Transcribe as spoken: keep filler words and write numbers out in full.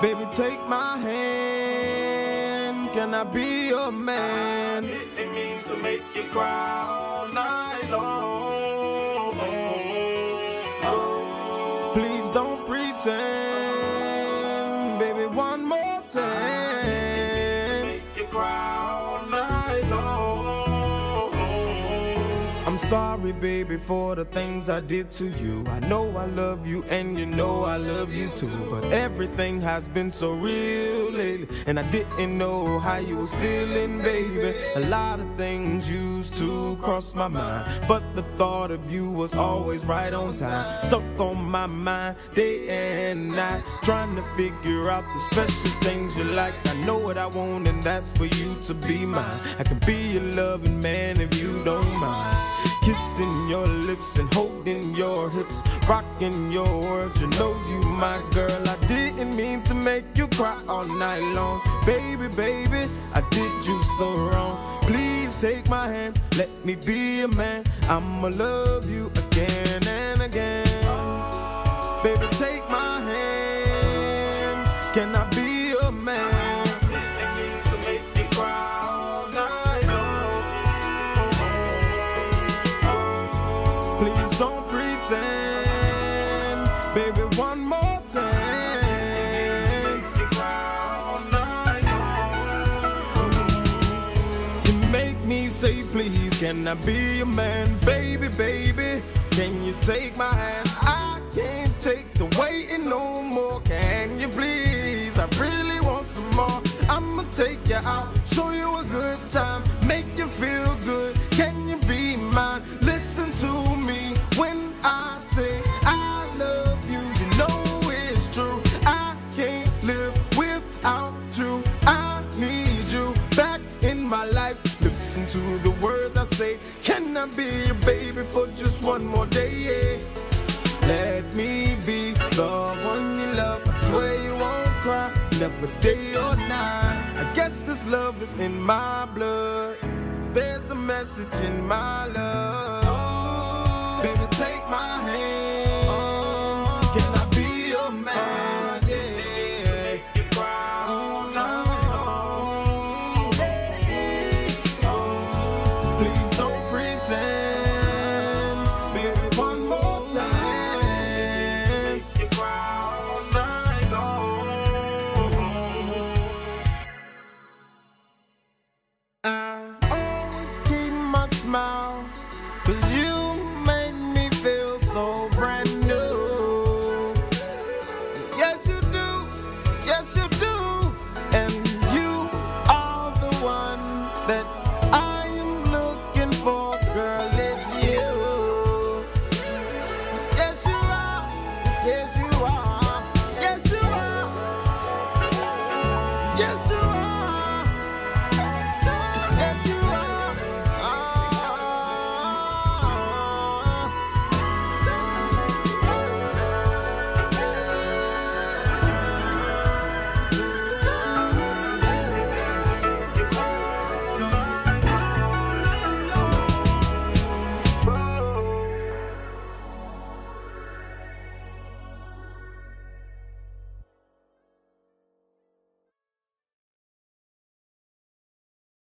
Baby, take my hand. Can I be your man? I didn't mean to make you cry all night long. Oh, please don't pretend, baby, one more time. Make you cry all night long. I'm sorry, baby, for the things I did to you. I know I love you and you know I love you too, but everything has been so real lately, and I didn't know how you was feeling, baby. A lot of things used to cross my mind, but the thought of you was always right on time. Stuck on my mind day and night, trying to figure out the special things you like. I know what I want, and that's for you to be mine. I can be your loving man if you don't mind. Kissing your lips and holding your hips, rocking your world, you know you my girl. I didn't mean to make you cry all night long. Baby, baby, I did you so wrong. Please take my hand, let me be a man. I'ma love you again and again. Baby, take my hand. Can I be your man? Please don't pretend, baby, one more time. You make me say please, can I be your man? Baby, baby, can you take my hand? I can't take the waiting no more. Can you please? I really want some more. I'ma take you out, show you a good time, make you feel good. Can you be mine? Listen to me when I say I love you, you know it's true. I can't live without you. I need you back in my life. Listen to the words I say. Can I be your baby for just one more day? Yeah. Let me be the one you love. I swear you won't cry, never day or night. I guess this love is in my blood. There's a message in my love. Baby, take my hand. Can I be your man? Yeah. Make you cry all night long. Please don't pretend, baby, one more time. Make you cry all night long. I always keep my smile, 'cause you make me feel so brand new. Yes you do, yes you do. And you are the one that I